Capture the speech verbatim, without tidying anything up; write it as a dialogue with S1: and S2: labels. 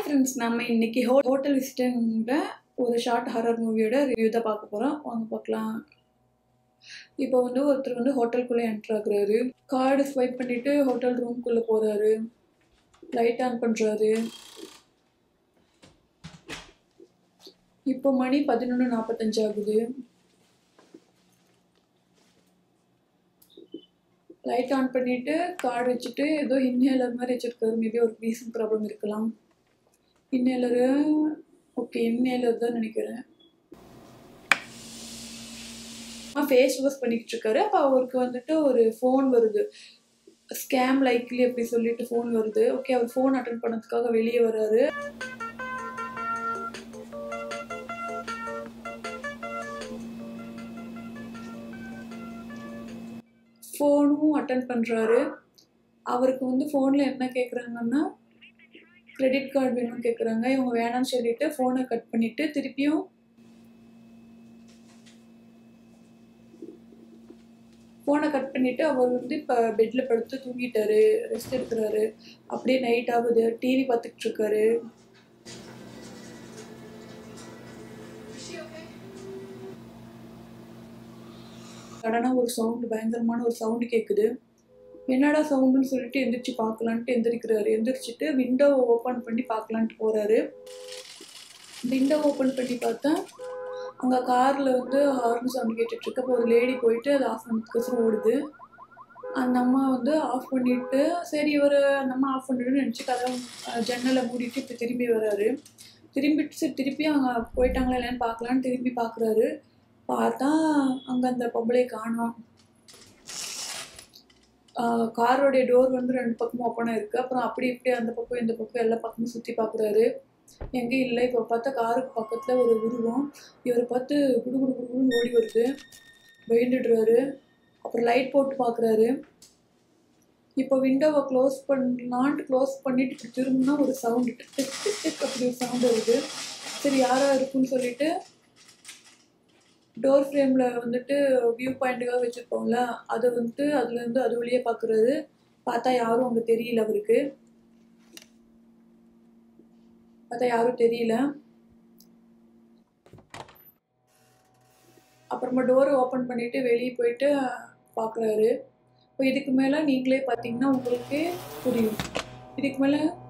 S1: Hi friends, நம்ம இன்னைக்கு ஹோ ஹோட்டல் விசிட்டிங்கிற ஒரு ஷார்ட் ஹாரர் மூவியோட ரிவ்யூ தான் பார்க்க போகிறோம். வாங்க பார்க்கலாம். இப்போ வந்து ஒருத்தர் வந்து ஹோட்டலுக்குள்ளே என்ட்ரு ஆகுறாரு. கார்டு ஸ்வைப் பண்ணிவிட்டு ஹோட்டல் ரூம்குள்ளே போகிறாரு. லைட் ஆன் பண்ணுறாரு. இப்போ மணி பதினொன்று நாற்பத்தஞ்சு ஆகுது. லைட் ஆன் பண்ணிவிட்டு கார்டு வச்சுட்டு ஏதோ இன்ஹேலர் மாதிரி வச்சுருக்காரு. மேபி ஒரு ரீசன் ப்ராப்ளம் இருக்கலாம். இன்ஹேலரு ஓகே இன்ஹேலர் தான் நினைக்கிறேன். ஃபேஸ் வாஷ் பண்ணிக்கிட்டு இருக்காரு. அப்போ அவருக்கு வந்துட்டு ஒரு ஃபோன் வருது. ஸ்கேம் லைக்லி அப்படி சொல்லிட்டு ஃபோன் வருது. ஓகே, அவர் ஃபோன் அட்டன் பண்ணதுக்காக வெளியே வர்றாரு. ஃபோனும் அட்டன் பண்ணுறாரு. அவருக்கு வந்து ஃபோனில் என்ன கேட்குறாங்கன்னா கிரெடிட் கார்டு வேணும்னு கேட்குறாங்க. இவங்க வேணாம்னு சொல்லிட்டு ஃபோனை கட் பண்ணிவிட்டு திருப்பியும் ஃபோனை கட் பண்ணிவிட்டு அவர் வந்து இப்போ பெட்டில் படுத்து தூங்கிட்டாரு, ரெஸ்ட் எடுக்கிறாரு. அப்படியே நைட் ஆகுது. டிவி பார்த்துக்கிட்டு இருக்காரு. சடனாக ஒரு சவுண்டு, பயங்கரமான ஒரு சவுண்டு கேட்குது. என்னடா சவுண்டுன்னு சொல்லிட்டு எந்திரிச்சு பார்க்கலான்ட்டு எந்திரிக்கிறாரு. எந்திரிச்சிட்டு விண்டோவை ஓப்பன் பண்ணி பார்க்கலான்ட்டு போகிறாரு. விண்டோ ஓப்பன் பண்ணி பார்த்தா அங்கே காரில் வந்து ஹார்ன் சவுண்டு கேட்டுட்ருக்கு. அப்போ ஒரு லேடி போயிட்டு அதை ஆஃப் பண்ணதுக்கோசரம் ஓடுது. அந்த அம்மா வந்து ஆஃப் பண்ணிவிட்டு சரி இவர் அந்த அம்மா ஆஃப் பண்ணிவிடுன்னு நினச்சி கதை ஜன்னலை மூடிட்டு இப்போ திரும்பி வர்றாரு. திரும்பிட்டு சரி திருப்பி அவங்க போயிட்டாங்களா இல்லைன்னு பார்க்கலான்னு திரும்பி பார்க்குறாரு. பார்த்தா அங்கே அந்த பொம்பளை காணோம். காரோடைய டோர் வந்து ரெண்டு பக்கமும் ஓப்பனாக இருக்குது. அப்புறம் அப்படி இப்படி அந்த பக்கம் இந்த பக்கம் எல்லா பக்கமும் சுற்றி பார்க்குறாரு. எங்கேயும் இல்லை. இப்போ பார்த்தா காருக்கு பக்கத்தில் ஒரு உருவம் இவரை பார்த்து குடு குடு குடுன்னு ஓடி வருது. பயந்துடுறாரு. அப்புறம் லைட் போட்டு பார்க்குறாரு. இப்போ விண்டோவை க்ளோஸ் பண்ணலான்ட்டு க்ளோஸ் பண்ணிட்டு இப்படி திரும்பினா ஒரு sound tick tick tick tick அப்படி ஒரு சவுண்டு வருது. சரி யாராக இருக்குன்னு சொல்லிட்டு டோர் ஃப்ரேமில் வந்துட்டு வியூ பாயிண்ட்டுக்காக வச்சுருப்போம்ல, அதை வந்துட்டு அதுலேருந்து அது வழியே பார்க்குறாரு. பார்த்தா யாரும் அங்கே தெரியல. அவருக்கு பார்த்தா யாரும் தெரியல. அப்புறமா டோரை ஓப்பன் பண்ணிவிட்டு வெளியே போயிட்டு பார்க்குறாரு. இப்போ இதுக்கு மேலே நீங்களே பார்த்தீங்கன்னா உங்களுக்கே புரியும். இதுக்கு மேலே